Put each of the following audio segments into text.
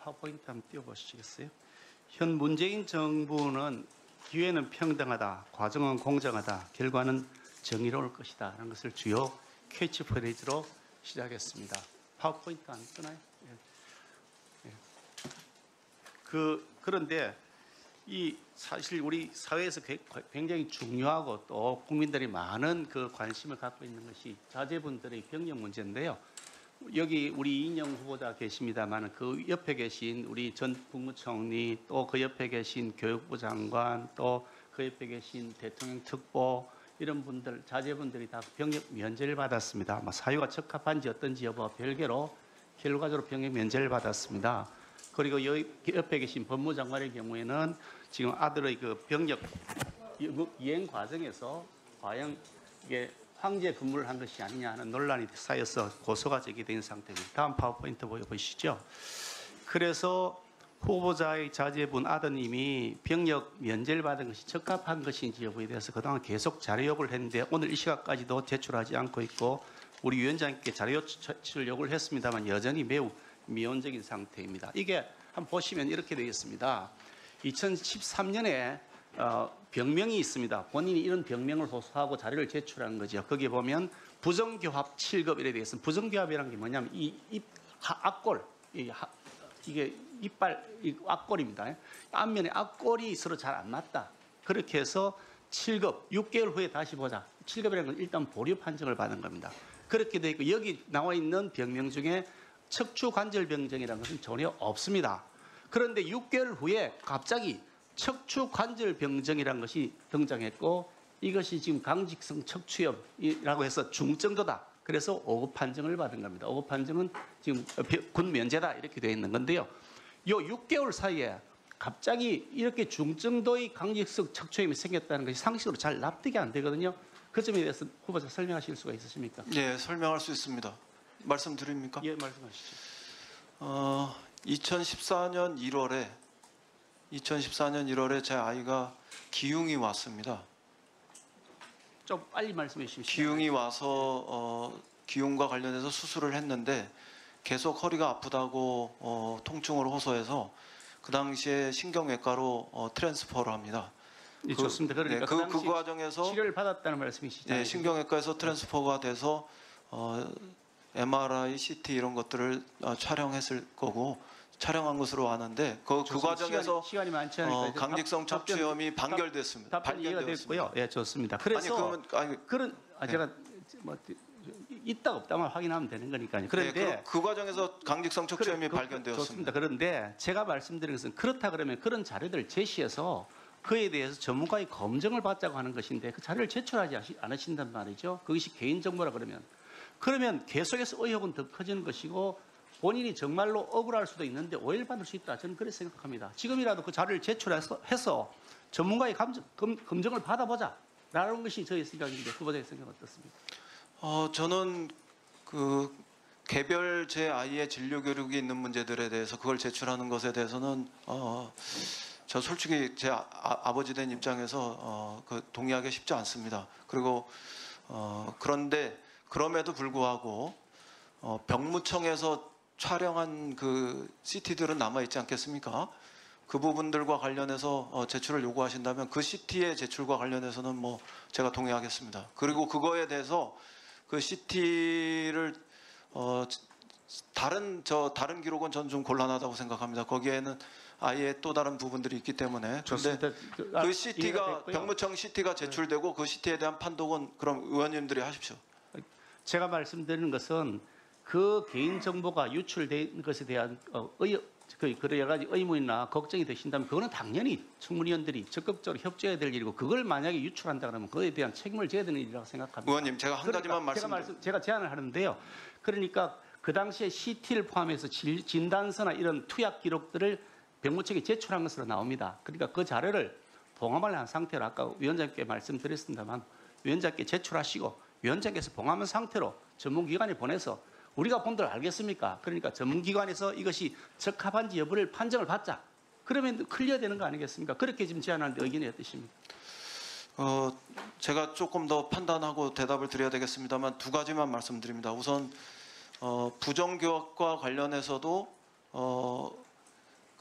파워포인트 한번 띄워보시겠어요? 현 문재인 정부는 기회는 평등하다, 과정은 공정하다, 결과는 정의로울 것이다 라는 것을 주요 캐치프레이즈로 시작했습니다. 파워포인트 안 뜨나요? 예. 그런데 이 사실 우리 사회에서 굉장히 중요하고 또 국민들이 많은 그 관심을 갖고 있는 것이 자제분들의 병역 문제인데요. 여기 우리 이인영 후보자 계십니다만 그 옆에 계신 우리 전 국무총리 또 그 옆에 계신 교육부 장관 또 그 옆에 계신 대통령 특보 이런 분들 자제분들이 다 병역 면제를 받았습니다. 사유가 적합한지 어떤지 여부와 별개로 결과적으로 병역 면제를 받았습니다. 그리고 여기 옆에 계신 법무장관의 경우에는 지금 아들의 그 병역 이행 과정에서 과연 이게 황제 근무를 한 것이 아니냐 하는 논란이 쌓여서 고소가 제기된 상태입니다. 다음 파워포인트 보여보시죠. 그래서 후보자의 자제분 아드님이 병역 면제를 받은 것이 적합한 것인지 여부에 대해서 그동안 계속 자료 요구를 했는데 오늘 이 시각까지도 제출하지 않고 있고 우리 위원장님께 자료 제출 요구를 했습니다만 여전히 매우 미온적인 상태입니다. 이게 한번 보시면 이렇게 되어 있습니다. 2013년에 병명이 있습니다. 본인이 이런 병명을 호소하고 자료를 제출한 거죠. 거기에 보면 부정교합 7급 이래 되어 있습니다. 부정교합이라는 게 뭐냐면 이 앞골, 이게 이빨, 앞골입니다. 앞면에 앞골이 서로 잘 안 맞다. 그렇게 해서 7급, 6개월 후에 다시 보자. 7급이라는 건 일단 보류 판정을 받은 겁니다. 그렇게 되어 있고 여기 나와 있는 병명 중에 척추관절병증이라는 것은 전혀 없습니다. 그런데 6개월 후에 갑자기 척추관절병증이라는 것이 등장했고 이것이 지금 강직성 척추염이라고 해서 중정도다. 그래서 5급 판정을 받은 겁니다. 5급 판정은 지금 군 면제다 이렇게 되어 있는 건데요. 요 6개월 사이에 갑자기 이렇게 중정도의 강직성 척추염이 생겼다는 것이 상식으로 잘 납득이 안 되거든요. 그 점에 대해서 후보자 설명하실 수가 있으십니까? 예, 설명할 수 있습니다. 말씀드립니까? 예, 말씀하시죠. 2014년 1월에 제 아이가 기흉이 왔습니다. 좀 빨리 말씀해 주십시오. 기흉이 와서 기흉과 관련해서 수술을 했는데 계속 허리가 아프다고 통증을 호소해서 그 당시에 신경외과로 트랜스퍼를 합니다. 예, 좋습니다. 그러니까 네, 그 과정에서 치료를 받았다는 말씀이시죠? 네, 신경외과에서 트랜스퍼가 돼서 MRI, CT 이런 것들을 촬영했을 거고 촬영한 것으로 아는데 그 과정에서 시간이 많지 않으니까 강직성 척추염이 반결됐습니다. 답변 이해가 됐고요. 예, 좋습니다. 그래서 제가 뭐 있다 없다만 확인하면 되는 거니까요. 그런데 네, 그 과정에서 강직성 척추염이 발견되었습니다. 좋습니다. 그런데 제가 말씀드린 것은 그렇다 그러면 그런 자료들을 제시해서 그에 대해서 전문가의 검증을 받자고 하는 것인데 그 자료를 제출하지 않으신단 말이죠. 그것이 개인정보라 그러면 계속해서 의혹은 더 커지는 것이고 본인이 정말로 억울할 수도 있는데 오해를 받을 수 있다. 저는 그렇게 생각합니다. 지금이라도 그 자료를 제출해서 전문가의 검증을 받아보자 라는 것이 저의 생각인데 후보자의 생각은 어떻습니까? 저는 그 개별 제 아이의 진료 기록이 있는 문제들에 대해서 그걸 제출하는 것에 대해서는 저 솔직히 제 아버지 된 입장에서 동의하기 쉽지 않습니다. 그리고 그런데 그럼에도 불구하고 병무청에서 촬영한 그 CT들은 남아 있지 않겠습니까? 그 부분들과 관련해서 제출을 요구하신다면 그 CT의 제출과 관련해서는 뭐 제가 동의하겠습니다. 그리고 그거에 대해서 그 CT를 다른 기록은 저는 좀 곤란하다고 생각합니다. 거기에는 아예 또 다른 부분들이 있기 때문에. 그런데 그 CT가 병무청 CT가 제출되고 그 CT에 대한 판독은 그럼 의원님들이 하십시오. 제가 말씀드리는 것은 그 개인 정보가 유출된 것에 대한 여러 가지 의문이나 걱정이 되신다면 그거는 당연히 청문위원들이 적극적으로 협조해야 될 일이고 그걸 만약에 유출한다 그러면 그에 대한 책임을 져야 되는 일이라고 생각합니다. 의원님 제가 한 가지만 말씀드립니다. 제가 제안을 하는데요. 그러니까 그 당시에 CT를 포함해서 진단서나 이런 투약 기록들을 병무청에 제출한 것으로 나옵니다. 그러니까 그 자료를 봉함을 한 상태로 아까 위원장께 말씀드렸습니다만 위원장께 제출하시고 위원장께서 봉함한 상태로 전문기관에 보내서 우리가 본들 알겠습니까? 그러니까 전문기관에서 이것이 적합한지 여부를 판정을 받자. 그러면 클리어되는 거 아니겠습니까? 그렇게 지금 제안하는데 의견이 어떠십니까? 제가 조금 더 판단하고 대답을 드려야 되겠습니다만 두 가지만 말씀드립니다. 우선 부정교합과 관련해서도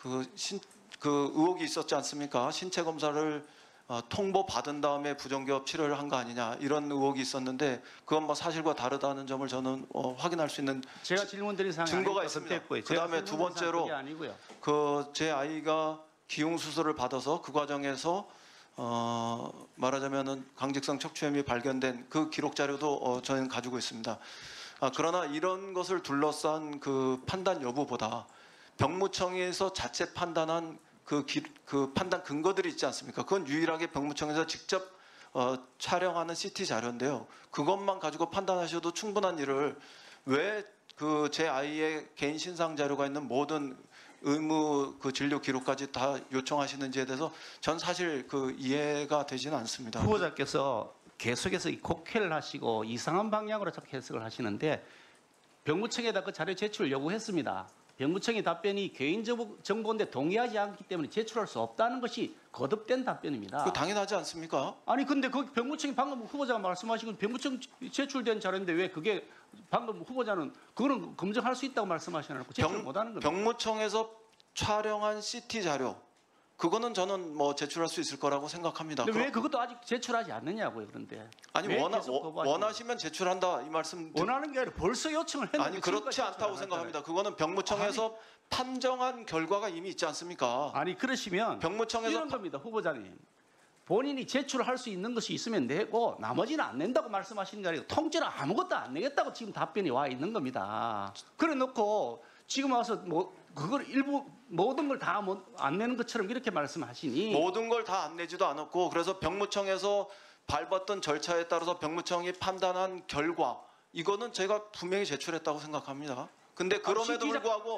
그 의혹이 있었지 않습니까? 신체 검사를 통보 받은 다음에 부정기업 치료를 한 거 아니냐 이런 의혹이 있었는데 그건 뭐 사실과 다르다는 점을 저는 확인할 수 있는 제가 질문드린 사항이 증거가 아니니까 있습니다. 그때 했고요. 그다음에 제가 두 번째로 그게 아니고요. 그 제 아이가 기흉 수술을 받아서 그 과정에서 말하자면은 강직성 척추염이 발견된 그 기록 자료도 저는 가지고 있습니다. 그러나 이런 것을 둘러싼 그 판단 여부보다 병무청에서 자체 판단한 그 판단 근거들이 있지 않습니까? 그건 유일하게 병무청에서 직접 촬영하는 CT 자료인데요. 그것만 가지고 판단하셔도 충분한 일을 왜 그 제 아이의 개인 신상 자료가 있는 모든 의무 그 진료 기록까지 다 요청하시는지에 대해서 전 사실 그 이해가 되지는 않습니다. 후보자께서 계속해서 이 곡해를 하시고 이상한 방향으로 자꾸 해석을 하시는데 병무청에다 그 자료 제출을 요구했습니다. 병무청의 답변이 개인정보인데 동의하지 않기 때문에 제출할 수 없다는 것이 거듭된 답변입니다. 그 당연하지 않습니까? 아니 근데 그 병무청이 방금 후보자가 말씀하신 건 병무청 제출된 자료인데 왜 그게 방금 후보자는 그거는 검증할 수 있다고 말씀하시는 거 제출 못하는 겁니다. 병무청에서 촬영한 CT 자료 그거는 저는 뭐 제출할 수 있을 거라고 생각합니다. 근데 왜 그것도 아직 제출하지 않느냐고요. 그런데 아니 왜 계속 거부하시는 원하시면 제출한다 이 말씀 원하는 게 아니라 벌써 요청을 했는데 아니 그렇지 지금까지 않다고 제출 안 생각합니다. 그거는 병무청에서 판정한 결과가 이미 있지 않습니까? 아니 그러시면 병무청에서 이런 겁니다. 후보자님. 본인이 제출할 수 있는 것이 있으면 내고 나머지는 안 낸다고 말씀하시는 게 아니고 통째로 아무것도 안 내겠다고 지금 답변이 와 있는 겁니다. 그래 놓고 지금 와서 뭐 그걸 일부 모든 걸 다 안 내는 것처럼 이렇게 말씀하시니 모든 걸 다 안 내지도 않았고 그래서 병무청에서 밟았던 절차에 따라서 병무청이 판단한 결과 이거는 제가 분명히 제출했다고 생각합니다. 근데 그럼에도 불구하고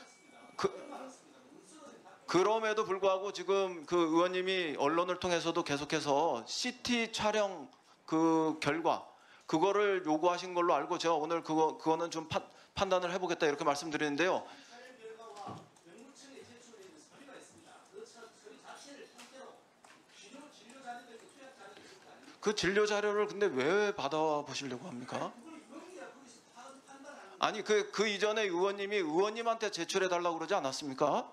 그럼에도 불구하고 지금 그 의원님이 언론을 통해서도 계속해서 CT 촬영 그 결과 그거를 요구하신 걸로 알고 제가 오늘 그거는 좀 판단을 해보겠다 이렇게 말씀드리는데요. 그 진료 자료를 근데 왜 받아보시려고 합니까? 아니 그 이전에 의원님한테 제출해 달라고 그러지 않았습니까?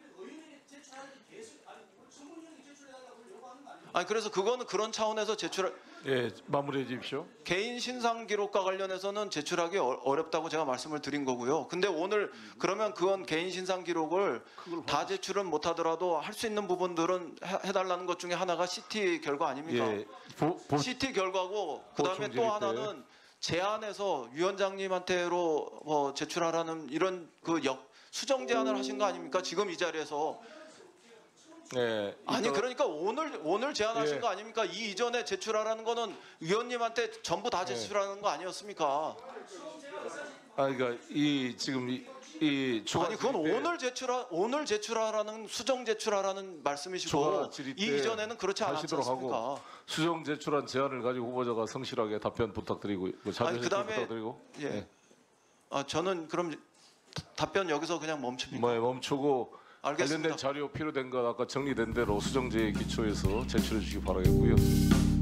아니 그래서 그거는 그런 차원에서 예, 마무리해 주십시오. 개인 신상 기록과 관련해서는 제출하기 어렵다고 제가 말씀을 드린 거고요. 근데 오늘 그러면 그건 개인 신상 기록을 다 제출은 못하더라도 할 수 있는 부분들은 해달라는 것 중에 하나가 CT 결과 아닙니까? 예, CT 결과고 그다음에 또 보충 하나는 제안해서 위원장님한테로 제출하라는 이런 수정 제안을 하신 거 아닙니까? 지금 이 자리에서. 예, 아니 그러니까 오늘 제안하신 예. 거 아닙니까? 이 이전에 제출하라는 거는 위원님한테 전부 다 제출하는 거 아니었습니까? 그러니까 이 지금 이 추가 아니 그건 질의 때 오늘 제출하라는 수정 제출하라는 말씀이시고 추가 질의 이 때 이전에는 그렇지 않았지 하시도록 않습니까? 하고 수정 제출한 제안을 가지고 후보자가 성실하게 답변 부탁드리고 자료 아니, 제출 그다음에- 부탁드리고 예. 저는 그럼 답변 여기서 그냥 멈춥니다. 뭐 멈추고 알겠습니다. 관련된 자료 필요된 것 아까 정리된 대로 수정제에 기초해서 제출해 주시기 바라겠고요.